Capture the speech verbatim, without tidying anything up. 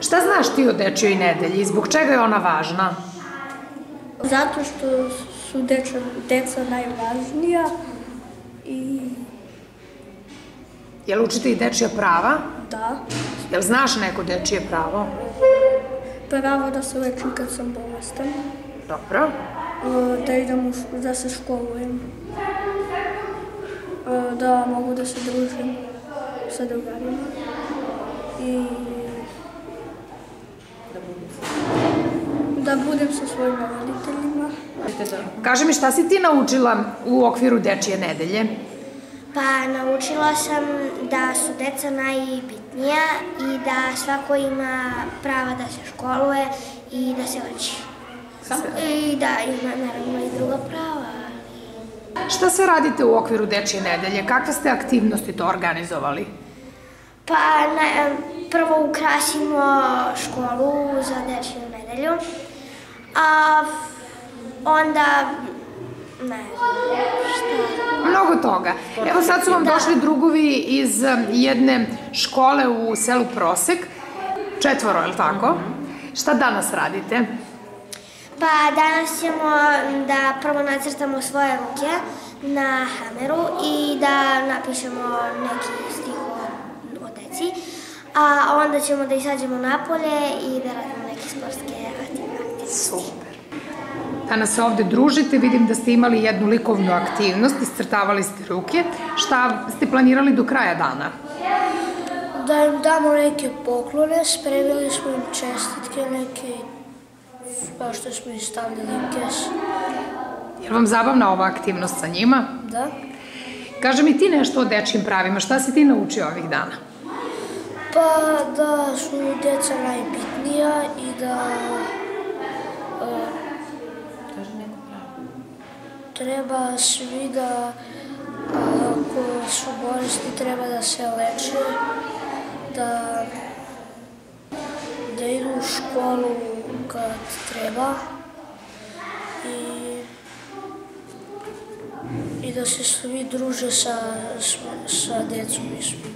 Šta znaš ti o dečjoj nedelji? Zbog čega je ona važna? Zato što su deca najvažnija i... Jel učite i dečja prava? Da. Jel znaš neko dečije pravo? Pravo da se lečim kad sam bolestan. Dobro. Da idem, da se školujem. Da mogu da se družim sa drugarima. I... da budem sa svojim roditeljima. Kaži mi, šta si ti naučila u okviru dečije nedelje? Pa naučila sam da su deca najbitnija i da svako ima prava da se školuje i da se leči. I da ima naravno i druga prava. Šta sve radite u okviru dečije nedelje? Kakve ste aktivnosti to organizovali? Pa prvo ukrasimo školu za dečiju nedelju, a onda ne znam šta. Mnogo toga. Evo sad su vam došli drugovi iz jedne škole u selu Prosek. Četvoro, je li tako? Šta danas radite? Pa danas ćemo da prvo nacrtamo svoje ruke na hameru i da napišemo neki stih o deci, a onda ćemo da izađemo napolje i da radimo neke sportske aktivnosti. Super. Danas se ovde družite, vidim da ste imali jednu likovnu aktivnost, iscrtavali ste ruke. Šta ste planirali do kraja dana? Da im damo neke poklone, spremili smo im čestitke neke, pa što smo im stavljali kes. Je li vam zabavna ova aktivnost sa njima? Da. Kaži mi ti nešto o dečjim pravima, šta si ti naučio ovih dana? Pa da su deca najbitnija i da treba svi da, ako su bolesni, treba da se leče, da, da idu u školu kad treba i, i da se svi druže sa, sa decom i svim.